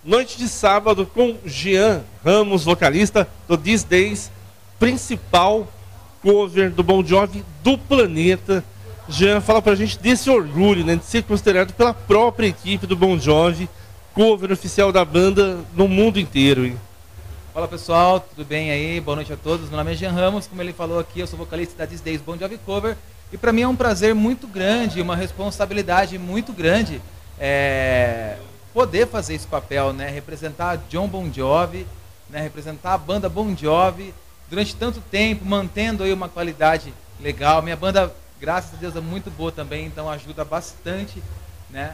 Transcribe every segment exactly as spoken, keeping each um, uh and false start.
Noite de sábado com Jean Ramos, vocalista do These Days, principal cover do Bon Jovi do planeta. Jean, fala pra gente desse orgulho, né, de ser considerado pela própria equipe do Bon Jovi cover oficial da banda no mundo inteiro. Hein? Fala pessoal, tudo bem aí? Boa noite a todos. Meu nome é Jean Ramos, como ele falou aqui, eu sou vocalista da These Days Bon Jovi Cover. E para mim é um prazer muito grande, uma responsabilidade muito grande é, poder fazer esse papel, né? Representar John Bon Jovi, né? Representar a banda Bon Jovi durante tanto tempo, mantendo aí uma qualidade legal. Minha banda, graças a Deus, é muito boa também, então ajuda bastante, né?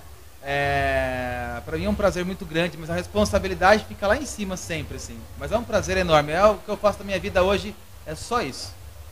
É, para mim é um prazer muito grande, mas a responsabilidade fica lá em cima sempre, assim. Mas é um prazer enorme, é o que eu faço da minha vida hoje, é só isso.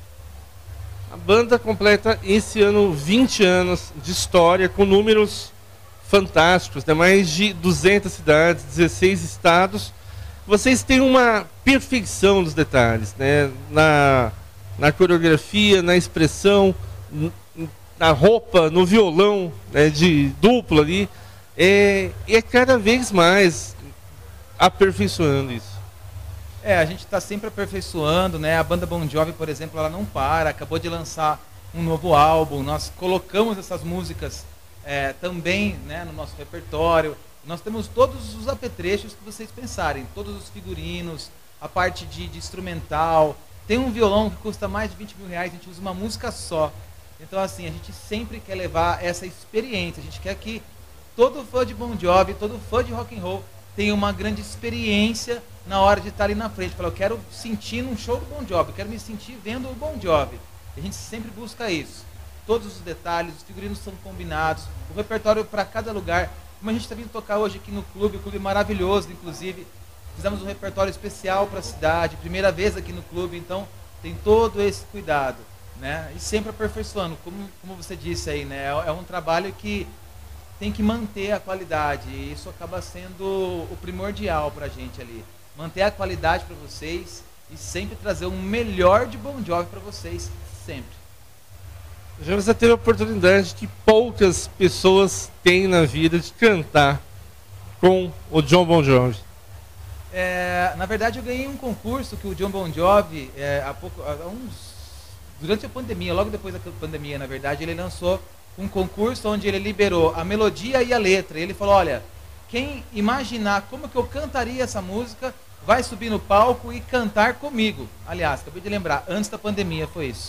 A banda completa esse ano vinte anos de história, com números fantásticos, né? Mais de duzentas cidades, dezesseis estados. Vocês têm uma perfeição dos detalhes, né? Na, na coreografia, na expressão, na roupa, no violão, né? De duplo ali. É, é cada vez mais aperfeiçoando isso. É, a gente está sempre aperfeiçoando, né? A banda Bon Jovi, por exemplo, ela não para, acabou de lançar um novo álbum, nós colocamos essas músicas é, também, né, no nosso repertório. Nós temos todos os apetrechos que vocês pensarem, todos os figurinos, a parte de, de instrumental. Tem um violão que custa mais de vinte mil reais, a gente usa uma música só. Então, assim, a gente sempre quer levar essa experiência, a gente quer que todo fã de Bon Jovi, todo fã de rock and roll tenha uma grande experiência na hora de estar ali na frente. Falar, eu quero sentir num show do Bon Jovi, eu quero me sentir vendo o Bon Jovi. A gente sempre busca isso. Todos os detalhes, os figurinos são combinados, o repertório para cada lugar. Como a gente está vindo tocar hoje aqui no clube, o clube maravilhoso, inclusive. Fizemos um repertório especial para a cidade, primeira vez aqui no clube, então tem todo esse cuidado, né? E sempre aperfeiçoando, como, como você disse aí, né? É um trabalho que tem que manter a qualidade, e isso acaba sendo o primordial para a gente ali. Manter a qualidade para vocês e sempre trazer o melhor de Bon Jovi para vocês, sempre. Já você teve a oportunidade que poucas pessoas têm na vida de cantar com o John Bon Jovi. É, na verdade, eu ganhei um concurso que o John Bon Jovi, é, há pouco, há uns, durante a pandemia, logo depois da pandemia, na verdade, ele lançou um concurso onde ele liberou a melodia e a letra. E ele falou, olha, quem imaginar como que eu cantaria essa música, vai subir no palco e cantar comigo. Aliás, acabei de lembrar, antes da pandemia foi isso.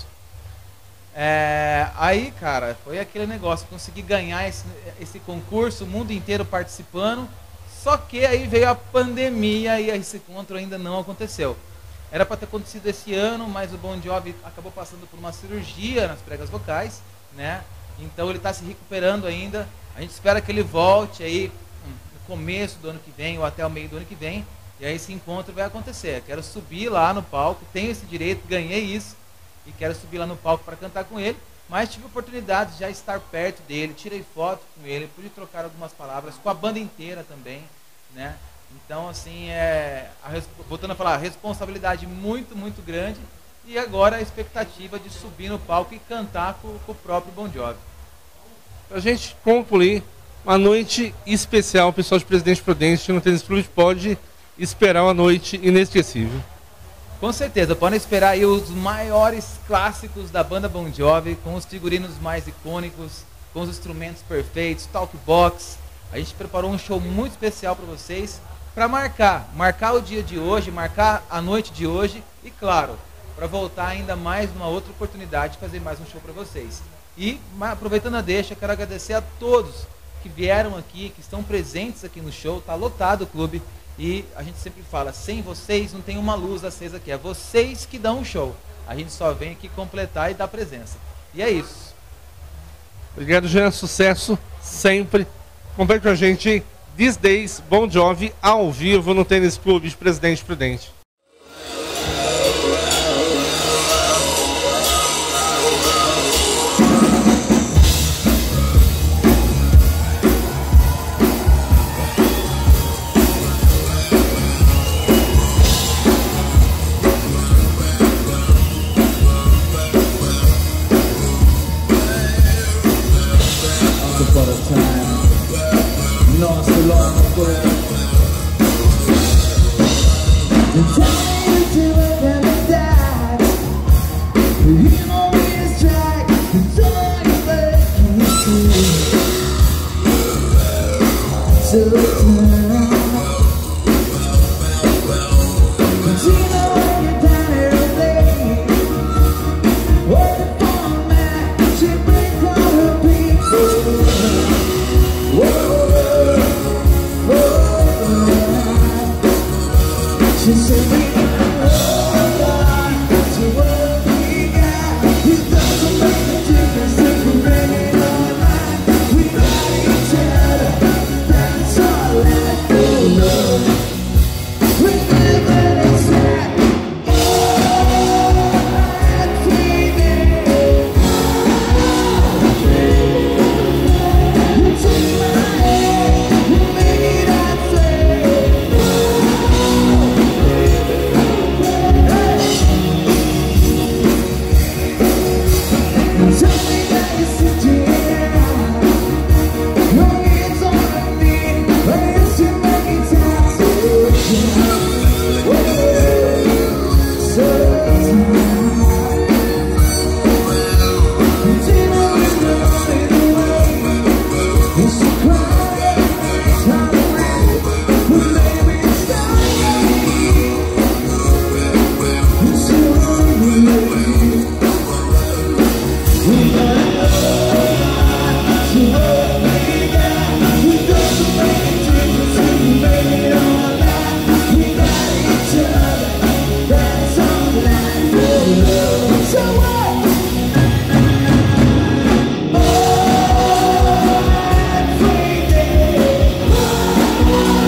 É, aí, cara, foi aquele negócio, consegui ganhar esse, esse concurso, o mundo inteiro participando, só que aí veio a pandemia e esse encontro ainda não aconteceu. Era para ter acontecido esse ano, mas o Bon Jovi acabou passando por uma cirurgia nas pregas vocais, né? Então ele está se recuperando ainda. A gente espera que ele volte aí no começo do ano que vem ou até o meio do ano que vem. E aí esse encontro vai acontecer. Quero subir lá no palco, tenho esse direito, ganhei isso. E quero subir lá no palco para cantar com ele. Mas tive a oportunidade de já estar perto dele, tirei foto com ele, pude trocar algumas palavras com a banda inteira também, né? Então, assim, é, a, voltando a falar, a responsabilidade muito, muito grande. E agora a expectativa de subir no palco e cantar com, com o próprio Bon Jovi. Para a gente concluir, uma noite especial, o pessoal de Presidente Prudente no Tênis Clube pode esperar uma noite inesquecível. Com certeza, podem esperar aí os maiores clássicos da banda Bon Jovi, com os figurinos mais icônicos, com os instrumentos perfeitos, talkbox. A gente preparou um show muito especial para vocês, para marcar, marcar o dia de hoje, marcar a noite de hoje e, claro, para voltar ainda mais numa outra oportunidade de fazer mais um show para vocês. E, aproveitando a deixa, quero agradecer a todos que vieram aqui, que estão presentes aqui no show. Está lotado o clube e a gente sempre fala, sem vocês não tem uma luz acesa aqui, é vocês que dão o show. A gente só vem aqui completar e dar presença. E é isso. Obrigado, Jean. Sucesso sempre. Acompanhe com a gente These Days Bon Jovi ao vivo no Tênis Clube de Presidente Prudente. Time, not so long ago. Love